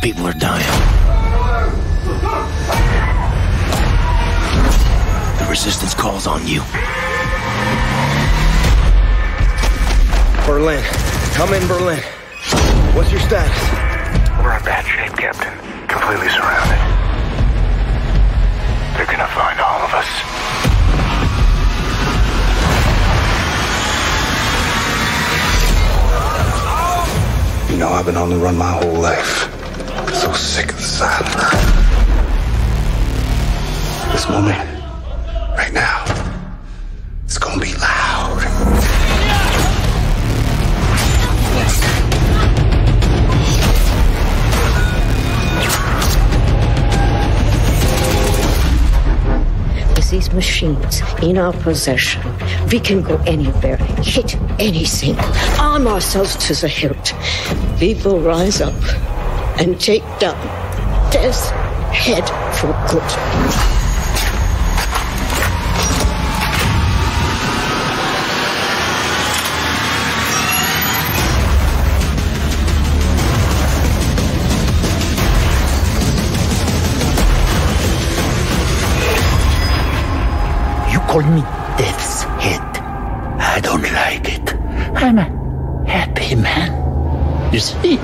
People are dying. The resistance calls on you. Berlin. Come in, Berlin. What's your status? We're in bad shape, Captain. Completely surrounded. They're gonna find all of us. You know, I've been on the run my whole life. So sick of the silence. This moment, right now, it's gonna be loud. With these machines in our possession, we can go anywhere, hit anything, arm ourselves to the hilt. We will rise up and take down death's head for good. You call me Death's Head. I don't like it. I'm a happy man. You see?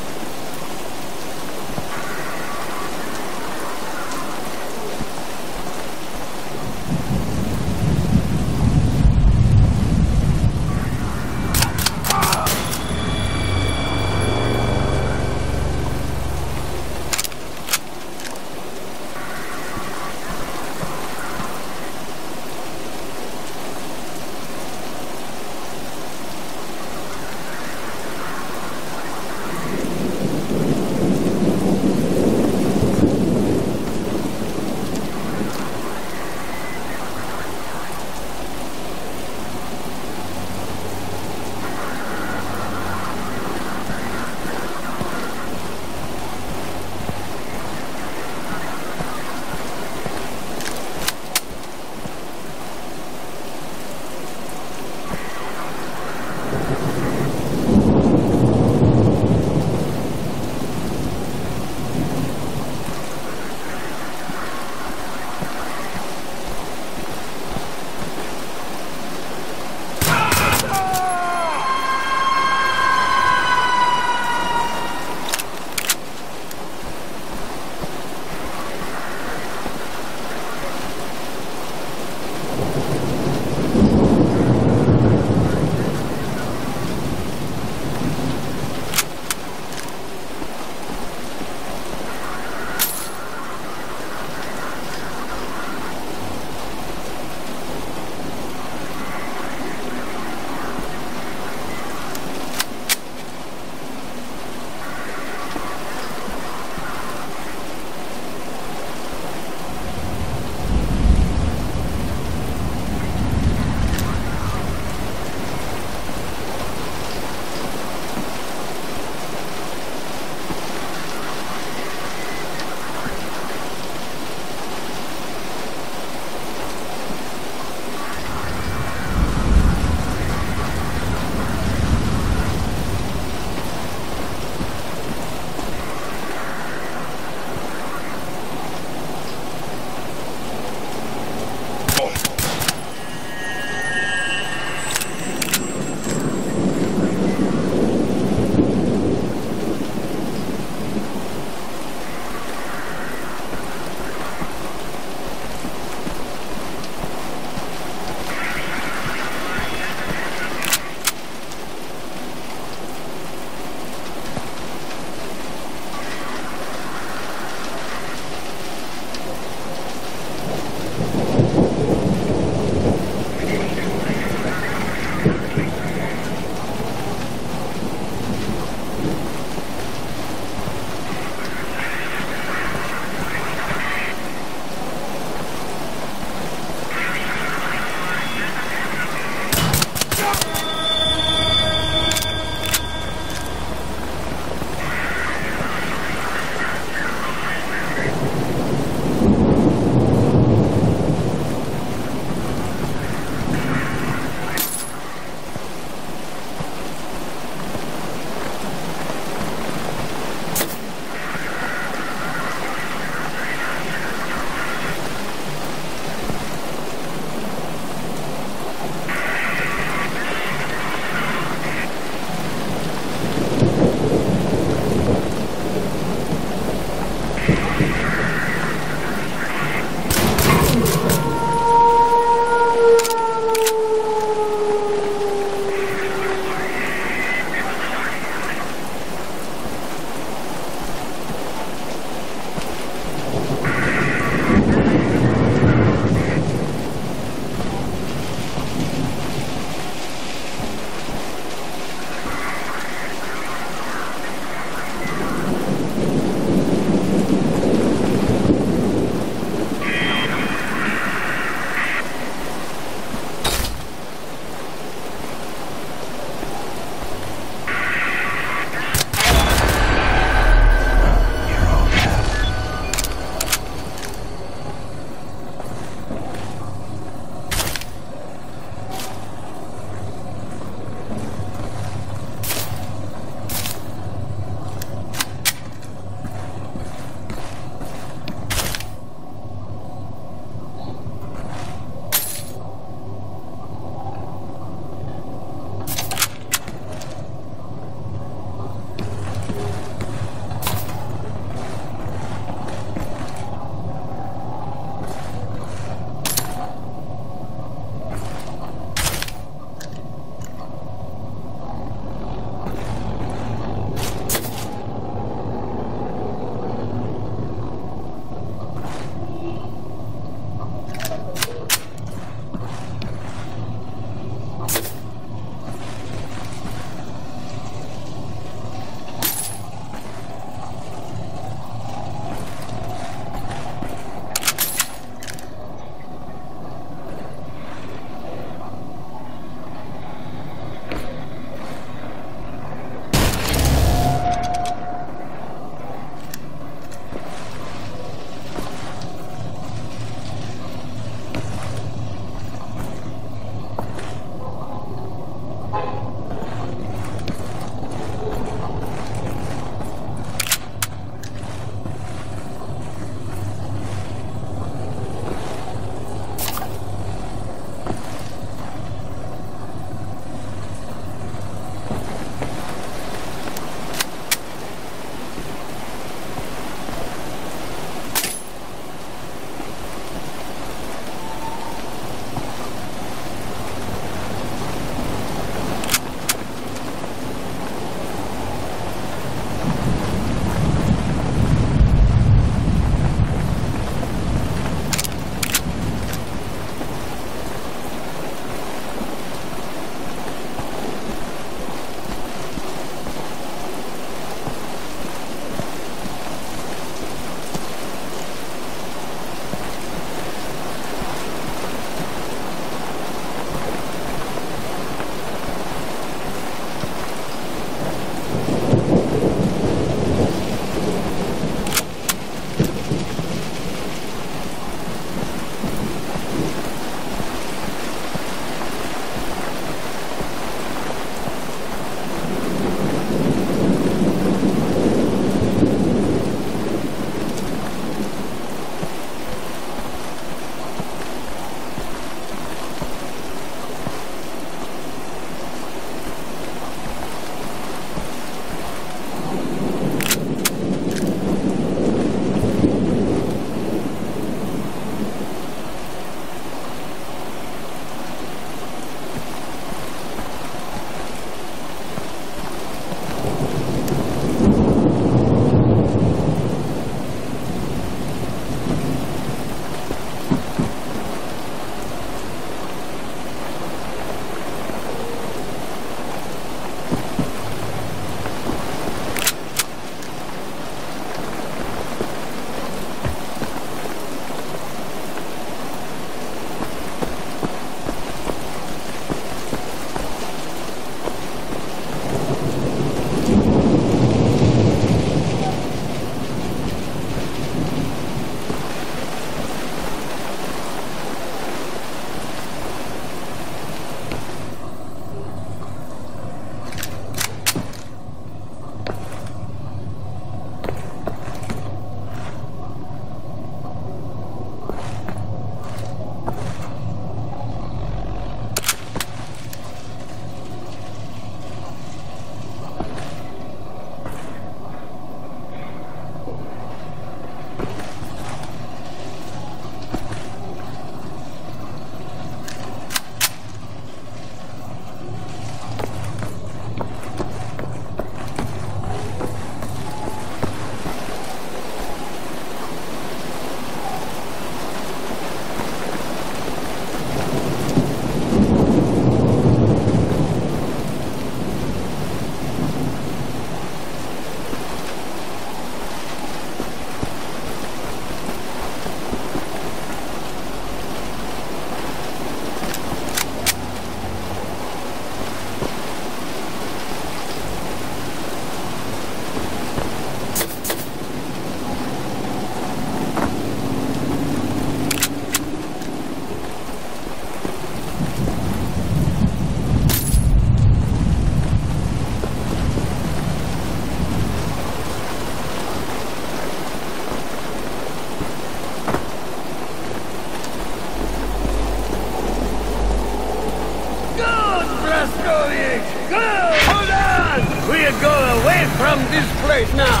Soviets! Go! Hold on! We'll go away from this place now!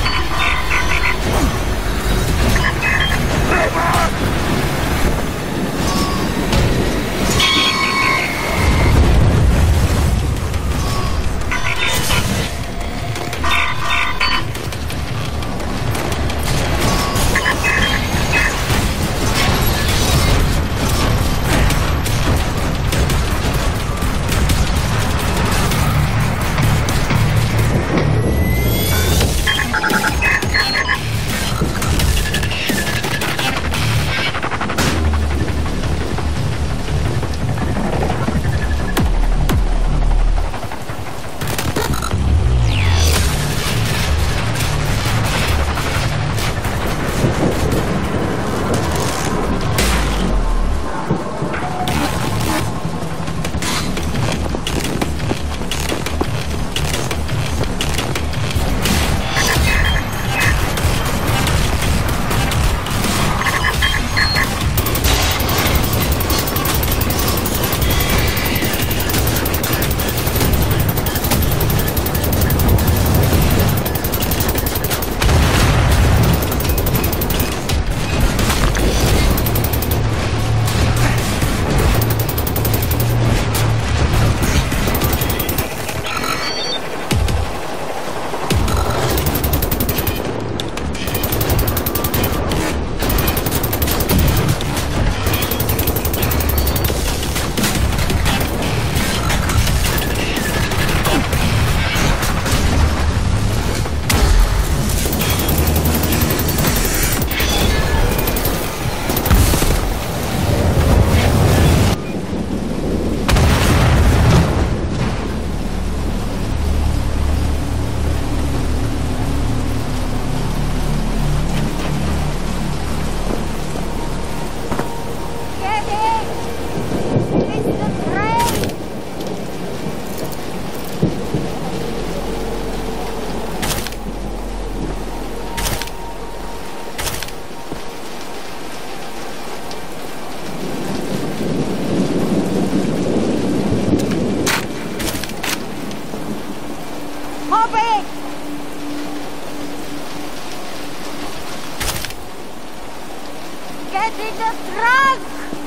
Get in the trunk!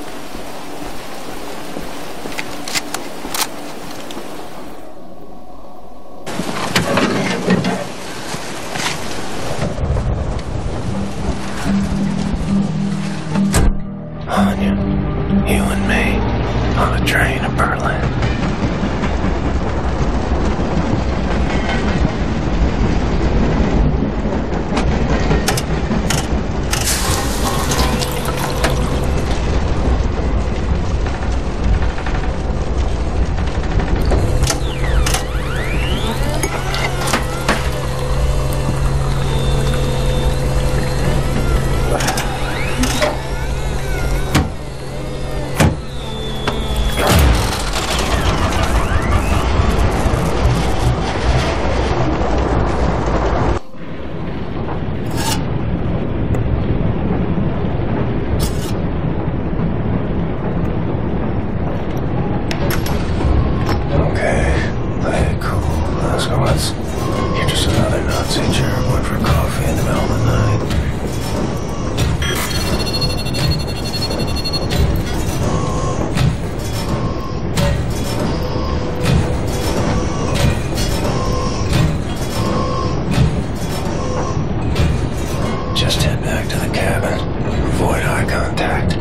Anya, you and me on a train to Berlin. You're just another Nazi germ went for coffee in the middle of the night. Just head back to the cabin. Avoid eye contact.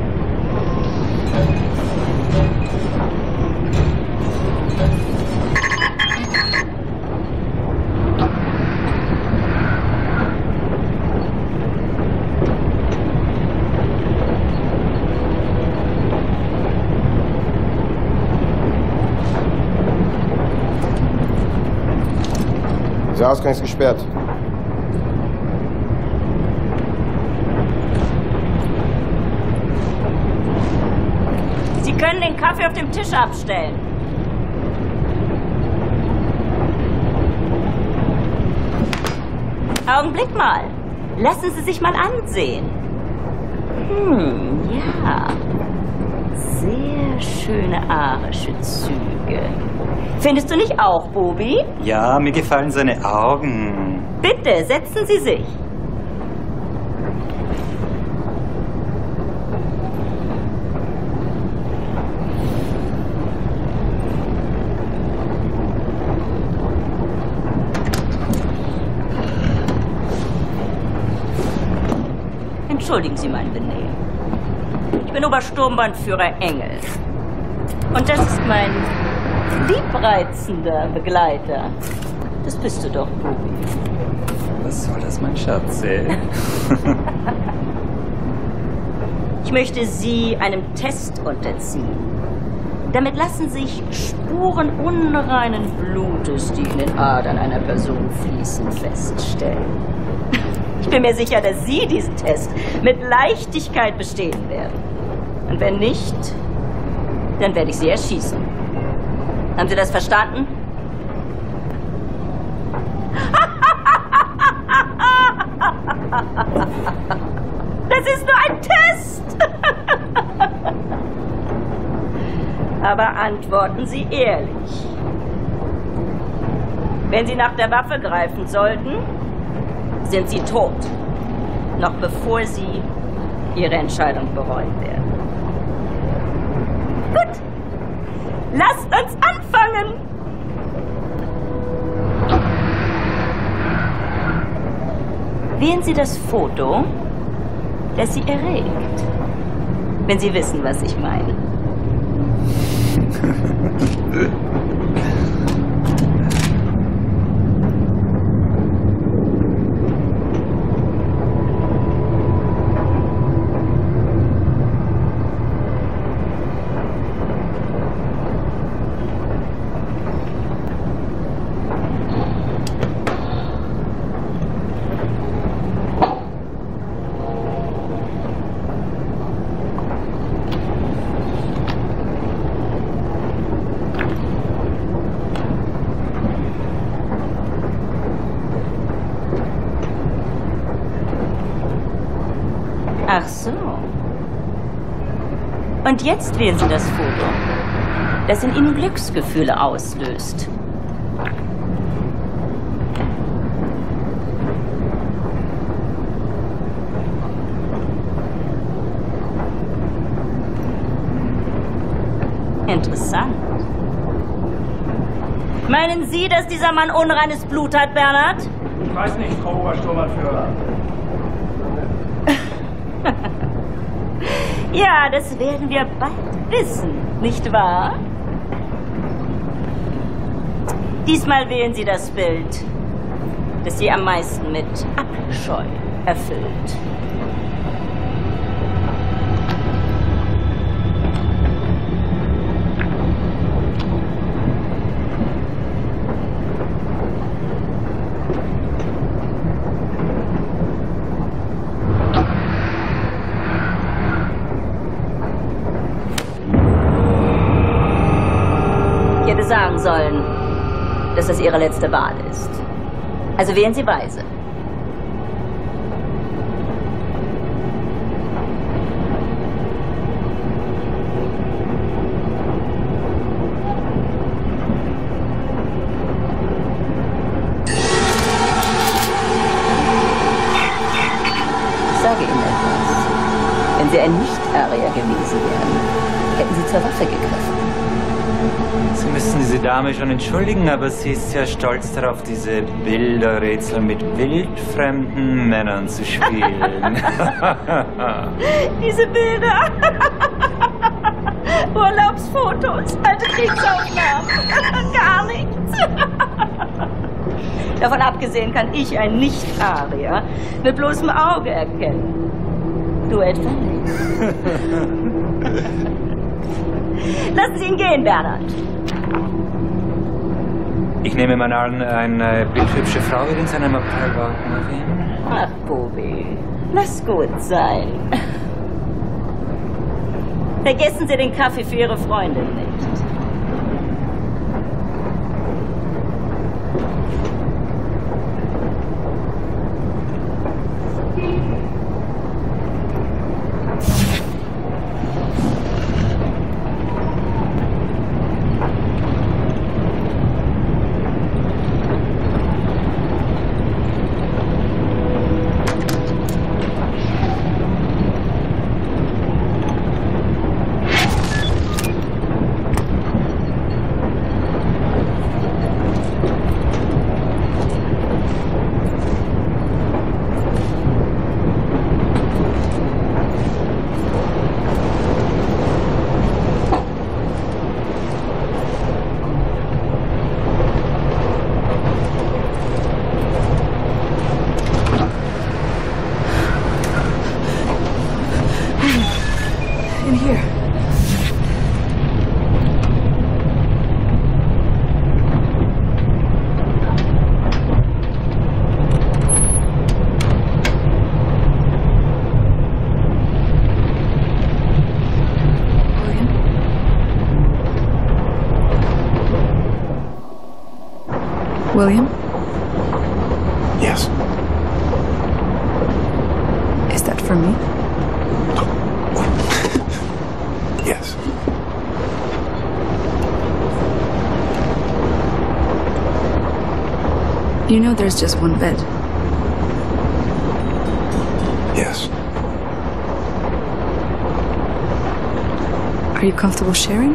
Der Ausgang ist gesperrt. Sie können den Kaffee auf dem Tisch abstellen. Augenblick mal. Lassen Sie sich mal ansehen. Ja. Sehr schön. schöne arische Züge. Findest du nicht auch, Bobi? Ja, mir gefallen seine Augen. Bitte, setzen Sie sich. Entschuldigen Sie mein Benehmen. Ich bin Obersturmbannführer Engel. Und das ist mein liebreizender Begleiter. Das bist du doch, Bobi. Was soll das, mein Schatz? Ich möchte Sie einem Test unterziehen. Damit lassen sich Spuren unreinen Blutes, die in den Adern einer Person fließen, feststellen. Ich bin mir sicher, dass Sie diesen Test mit Leichtigkeit bestehen werden. Und wenn nicht, dann werde ich Sie erschießen. Haben Sie das verstanden? Das ist nur ein Test! Aber antworten Sie ehrlich. Wenn Sie nach der Waffe greifen sollten, sind Sie tot. Noch bevor Sie Ihre Entscheidung bereuen werden. Gut. Lasst uns anfangen! Wählen Sie das Foto, das Sie erregt. Wenn Sie wissen, was ich meine. Ach so. Und jetzt wählen Sie das Foto, das in Ihnen Glücksgefühle auslöst. Interessant. Meinen Sie, dass dieser Mann unreines Blut hat, Bernhard? Ich weiß nicht, Frau Obersturmbannführer. Ja, das werden wir bald wissen, nicht wahr? Diesmal wählen Sie das Bild, das Sie am meisten mit Abscheu erfüllt. Sagen sollen, dass das Ihre letzte Wahl ist. Also wählen Sie weise. Ich sage Ihnen etwas. Wenn Sie ein Nicht-Arier gewesen wären, hätten Sie zur Waffe gegriffen. Sie müssen diese Dame schon entschuldigen, aber sie ist ja stolz darauf, diese Bilderrätsel mit wildfremden Männern zu spielen. Diese Bilder. Urlaubsfotos, alte Kriegsaufnahmen. Gar nichts. Davon abgesehen kann ich ein Nicht-Arier mit bloßem Auge erkennen. Du etwa nicht? Lassen Sie ihn gehen, Bernhard. Ich nehme mal an, eine bildhübsche Frau wird in seinem Abteil warten auf ihn. Ach, Bobi, lass gut sein. Vergessen Sie den Kaffee für Ihre Freundin nicht. William? Yes. Is that for me? Yes. You know there's just one bed. Yes. Are you comfortable sharing?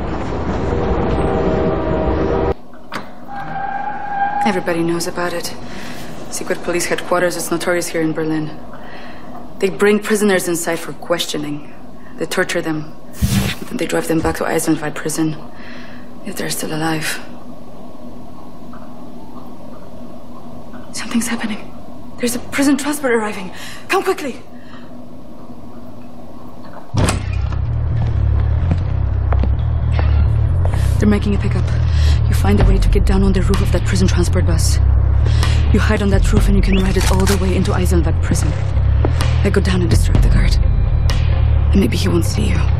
Everybody knows about it. Secret police headquarters is notorious here in Berlin. They bring prisoners inside for questioning. They torture them. Then they drive them back to Eisenwald prison, if they're still alive. Something's happening. There's a prison transport arriving. Come quickly! They're making a pickup. You find a way to get down on the roof of that prison transport bus. You hide on that roof and you can ride it all the way into Eisenwald prison. I go down and distract the guard. And maybe he won't see you.